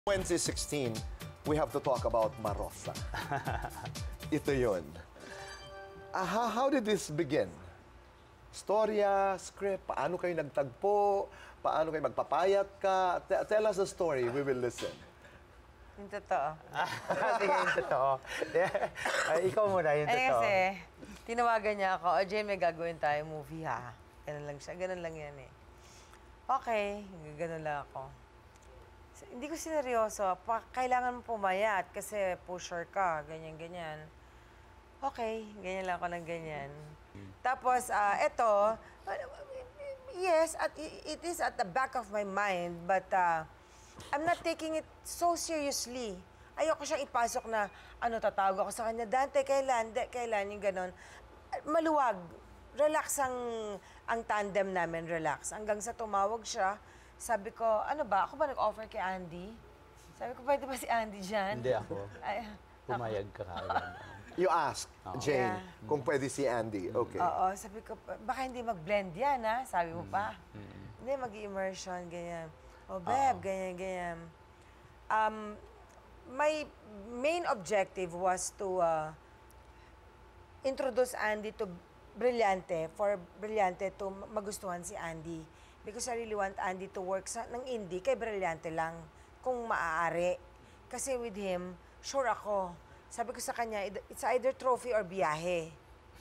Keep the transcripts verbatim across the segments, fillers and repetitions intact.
twenty sixteen, we have to talk about Marosa. Ito yun. Uh, how, how did this begin? Storya, script, paano kayo nagtagpo? Paano kayo magpapayat ka? T tell us the story, we will listen. Yung totoo. Sige, yung totoo. Ay, ikaw muna, yung Ay, totoo. kasi, tinawagan niya ako, o Jane, may gagawin tayo movie ha. Ganun lang siya, ganun lang yan eh. Okay, ganun lang ako. Hindi ko sineryoso, pa, kailangan mo pumayat kasi pusher ka, ganyan-ganyan. Okay, ganyan lang ako ng ganyan. Tapos, uh, eto, yes, at, it is at the back of my mind, but uh, I'm not taking it so seriously. Ayoko siyang ipasok na, ano, tatawag ako sa kanya, Dante, kailan, de, kailan, yung ganon. Maluwag, relax ang, ang tandem namin, relax. Hanggang sa tumawag siya, sabi ko, ano ba, ako ba nag-offer kay Andy? Sabi ko, pwede ba si Andy dyan? Hindi ako. Ay, pumayag ka kagad. You ask, oh. Jane, Yeah. kung pwede si Andy. Okay. Oo, sabi ko, baka hindi mag-blend yan, ha? Sabi mo pa. Mm -hmm. Hindi, mag-immersion, ganyan. O, Beb, oh. ganyan, ganyan. Um, my main objective was to uh, introduce Andy to Brilliante, for Brilliante to magustuhan si Andy. Because I really want Andy to work sa, ng indie kay Brilliante lang, kung maaari. Kasi with him, sure ako. Sabi ko sa kanya, it's either trophy or biyahe.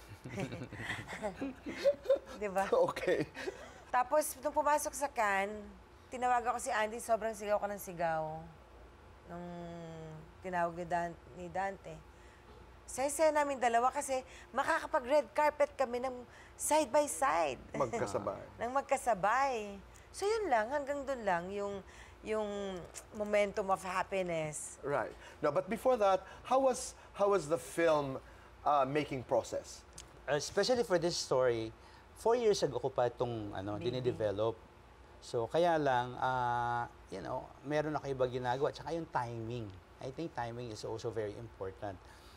Diba? Okay. Tapos, nung pumasok sa Cannes, tinawagan ko si Andy, sobrang sigaw ko ng sigaw. Nung tinawag ni, Dan ni Dante. Saya-saya namin dalawa kasi makakapag-red carpet kami ng side by side. Magkasabay. Nang magkasabay. So yun lang, hanggang dun lang yung, yung momentum of happiness. Right. No, but before that, how was, how was the film uh, making process? Especially for this story, four years ago ko pa itong ano, dinidevelop. So kaya lang, uh, you know, meron ako iba ginagawa. Tsaka yung timing. I think timing is also very important.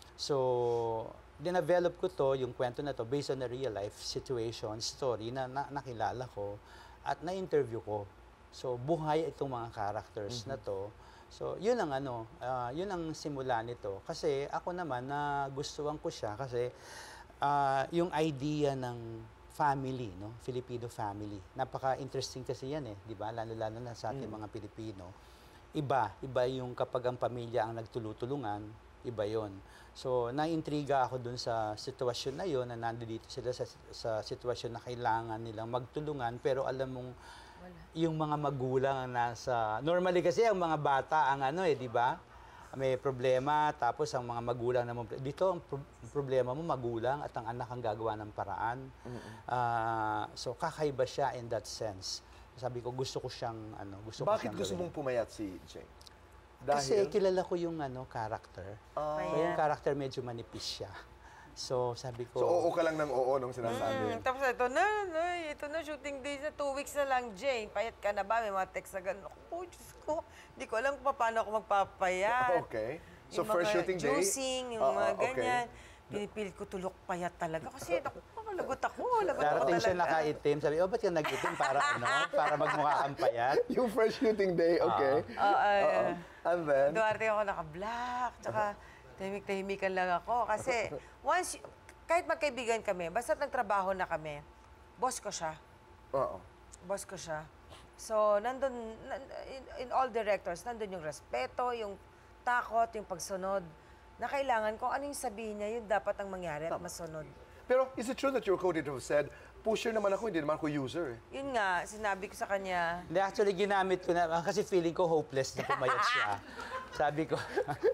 So, dinevelop ko to, yung kwento na to, based on a real life situation, story na, na nakilala ko at na-interview ko. So, buhay itong mga characters mm-hmm. na to. So, yun ang ano, uh, yun ang simula nito. Kasi ako naman, na gustuhan ko siya kasi uh, yung idea ng family, no? Filipino family. Napaka-interesting kasi yan eh, di ba? Lalo-lalo na sa ating mm. mga Pilipino. Iba, iba yung kapag ang pamilya ang nagtulutulungan, iba yon. So, naiintriga ako dun sa sitwasyon na yon na nandito sila sa, sa sitwasyon na kailangan nilang magtulungan, pero alam mong wala. Yung mga magulang ang nasa... Normally kasi ang mga bata ang ano eh, di ba? May problema, tapos ang mga magulang naman... Dito, ang pro problema mo, magulang at ang anak ang gagawa ng paraan. Mm-hmm. uh, so, kakaiba siya in that sense. Sabi ko, gusto ko siyang... Ano, gusto Bakit ko siyang gusto gawin. mong pumayat si Jane? Kasi Dahil? kilala ko yung ano, character. Uh, so, yung character medyo manipis siya. So, sabi ko... So, oo ka lang ng oo nung sinasabi. Mm, tapos ito na, na, ito na, shooting days na, two weeks na lang, Jane. Payat ka na ba? May mga text na gano'n. Oh, Diyos ko, hindi ko alam kung paano ako magpapayat. Okay. So, yung first mga shooting day? juicing, yung uh, mga okay. ganyan. Pinipilit ko tulok payat talaga. Kasi, naku, lagot ako, lagot ako Darating talaga. siya nakaitim. Sabi, oh, ba't ka nag-itim? Para ano? Para magmukha kang payat? Yung first shooting day, okay. Uh, uh, uh, uh, And then? Duwarte ako naka-black, tsaka tahimik-tahimikan lang ako. Kasi, once, kahit magkaibigan kami, basta't nagtrabaho na kami, boss ko siya. Oo. Boss ko siya. So, nandun, in, in all directors, nandun yung respeto, yung takot, yung pagsunod, na kailangan kung ano yung sabihin niya, yun dapat ang mangyari at masunod. Pero is it true that your co-editor said, pusher naman ako, hindi naman ako user eh? Yun nga, sinabi ko sa kanya. Hindi, actually, ginamit ko na, kasi feeling ko hopeless na pumayat siya. Sabi ko,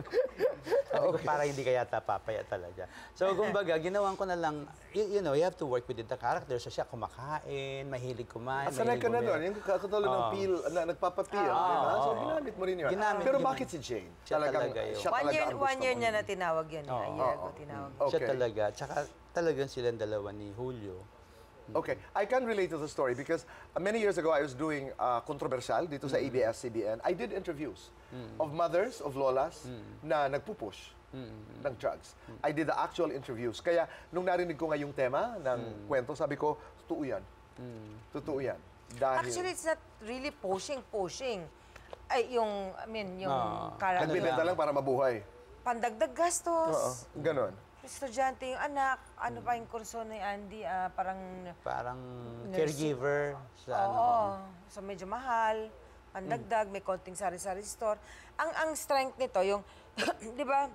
sabi ko, parang hindi kaya papayat talaga. So, kumbaga, ginawan ko na lang, you, you know, you have to work with the character. So, siya kumakain, mahilig kumain. Asanay ka na doon, yung katulad ng peel, na nagpapapeel, oh, di ba? So, oh, ginamit mo rin yun. Ginamit, Pero ginamit. bakit si Jane? Siya Talagang, talaga yun. siya One talaga year, ang gusto one year mo. niya na tinawag yun. Oh, A year oh, ago oh. tinawag. Okay. Siya talaga. Tsaka talagang silang dalawa ni Julio. Okay, I can relate to the story because uh, many years ago I was doing uh, controversial dito sa A B S C B N. I did interviews mm. of mothers, of lolas mm. na nagpupush mm. ng drugs. Mm. I did the actual interviews. Kaya nung narinig ko nga yung tema ng mm. kwento, sabi ko, totoo yan. Mm. Totoo yan. Dahil... Actually, it's not really pushing, pushing. Ay, yung, I mean, yung Ah, character. ano Nagbibenta lang para mabuhay. Pandagdag Oo, gastos. ganon. Estudyante yung anak. Ano pa yung kurso ni Andy? ah, parang, Parang Nursing. caregiver sa ano. oo. So, medyo mahal. Pandagdag, may konting sari-sari store. Ang ang strength nito, yung, di ba,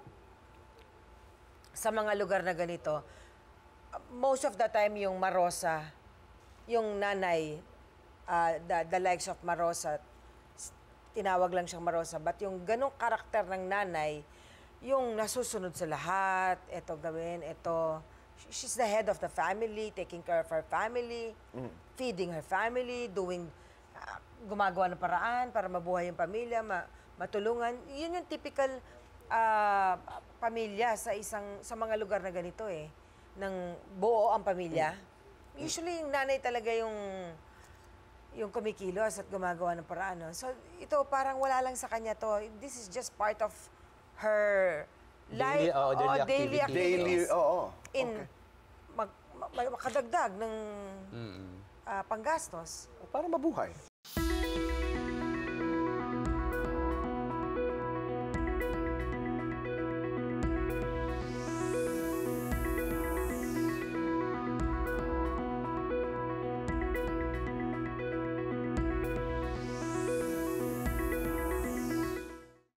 sa mga lugar na ganito, most of the time yung Marosa, yung nanay, ah, the, the likes of Marosa, s- tinawag lang siyang Marosa, but yung ganong karakter ng nanay, yung nasusunod sa lahat, eto gawin, eto, sh- she's the head of the family, taking care of her family, feeding her family, doing, ah, gumagawa ng paraan para mabuhay yung pamilya, ma- matulungan. Yun yung typical ah, pamilya sa isang, sa mga lugar na ganito eh, ng buo ang pamilya. Usually, yung nanay talaga yung yung kumikilos at gumagawa ng paraan. No? So, ito parang wala lang sa kanya to. This is just part of her Daily, life. oo, daily oo, daily activities. Daily, activities. oo. In, Okay. mag, ma- makadagdag ng Mm-mm. ah, panggastos. Para mabuhay.